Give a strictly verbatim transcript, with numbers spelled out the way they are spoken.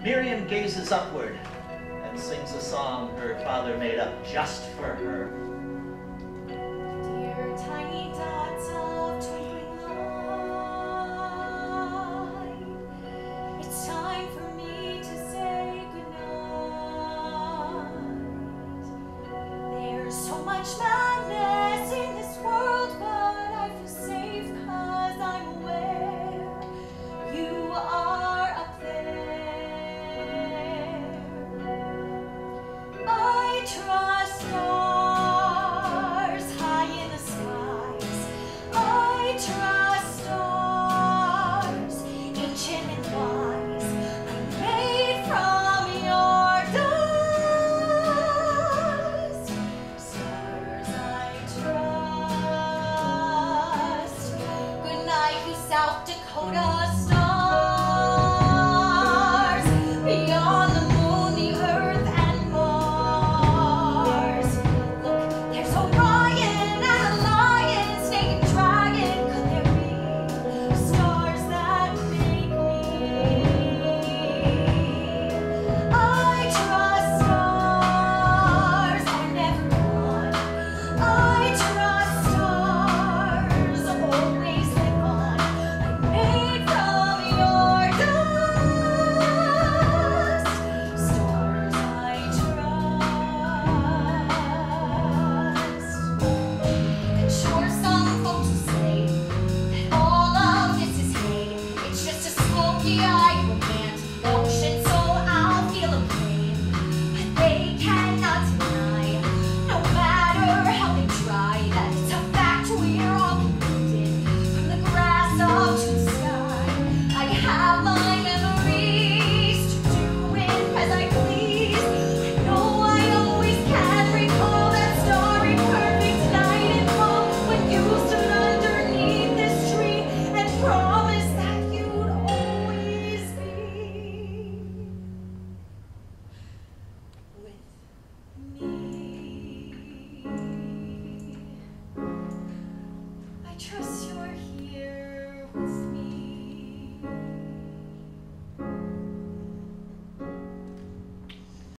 Miriam gazes upward and sings a song her father made up just for her. Dear tiny dots of twinkling light, it's time for me to say goodnight. There's so much madness in this world, but I feel safe 'cause I'm aware you are up there. I trust stars high in the skies. I trust stars, ancient and wise. I'm made from your dust. Stars I trust. Good night, you South Dakota stars. Beyond the moon, the earth, and Mars. Look, there's Orion and a lion, snake and dragon. Could there be stars that make me? I trust stars, they're never gone. I trust stars, always live on. I'm made from your dust. Stars I trust. And sure, some folks will say that all of this is hate. It's just a smoky-eyed romantic notion, so I'll feel a pain. But they cannot deny, no matter how they try, that it's a fact we're all connected, from the grass up to the sky. I have my memories to do with as I please. I know I always can recall that starry, perfect night in fall when you stood underneath this tree and promised that you'd always be with me. I trust you're here.